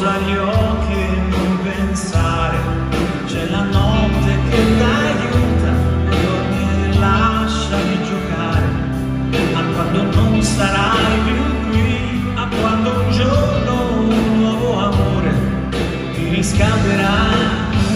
Posa gli occhi e non pensare, c'è la notte che t'aiuta, dormire, lasciami giocare, a quando non sarai più qui, a quando un giorno un nuovo amore ti riscalderà.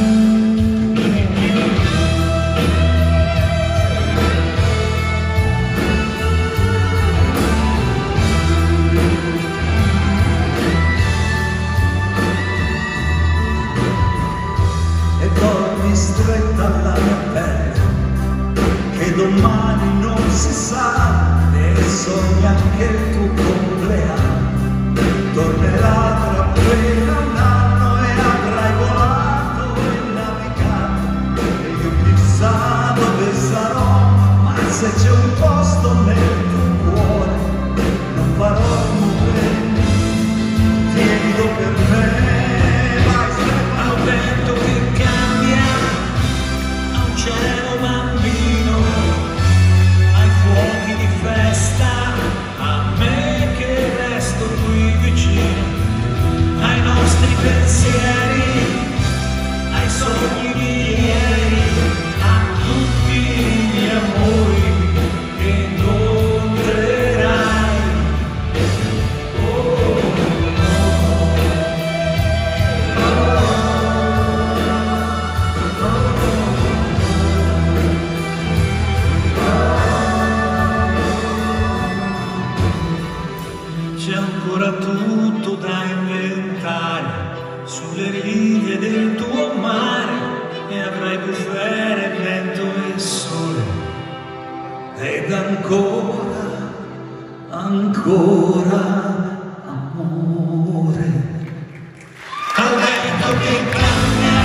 Stretta alla mia pelle, che domani non si sa, e sogna che il tuo compleanno tornerà tra appena un anno e avrai volato e navigato, e io chissà dove sarò, ma se c'è un posto nel tuo cuore non farò rumore, tienilo per me. Cielo bambino, ai fuochi di festa, a me che resto qui vicino, ai nostri pensieri, ai sogni di ieri, a tutti gli amori che incontrerai. C'è ancora tutto da inventare sulle rive del tuo mare, e avrai bufere, vento e sole, ed ancora, ancora amore. Al vento che cambia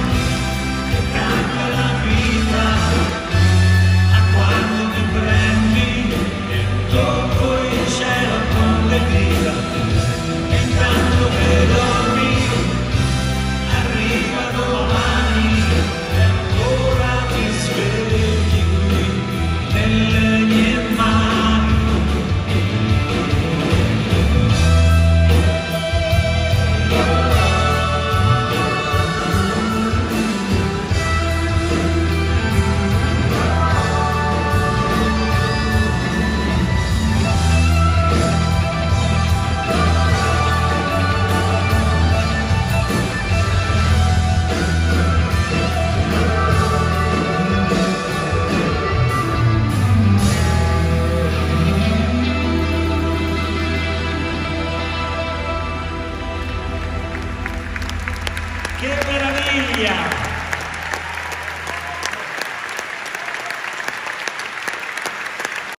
la vita, a quando ti prendi e tocco il cielo con le dita, e intanto che dormi arriva domani e ancora ti svegli qui nelle mie mani. ¡Qué maravilla!